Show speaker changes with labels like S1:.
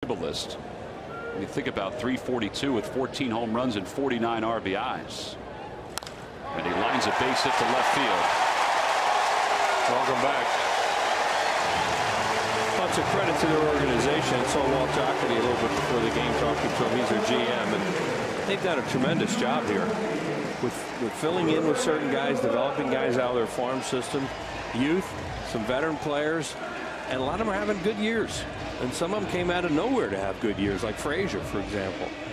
S1: list. When you think about 342 with 14 home runs and 49 RBIs. And he lines a base hit to left field.
S2: Welcome back. Lots of credit to their organization. I saw Walt Jocketty a little bit before the game talking to him. He's their GM, and they've done a tremendous job here with filling in with certain guys, developing guys out of their farm system, youth, some veteran players, and a lot of them are having good years. And some of them came out of nowhere to have good years, like Frazier, for example.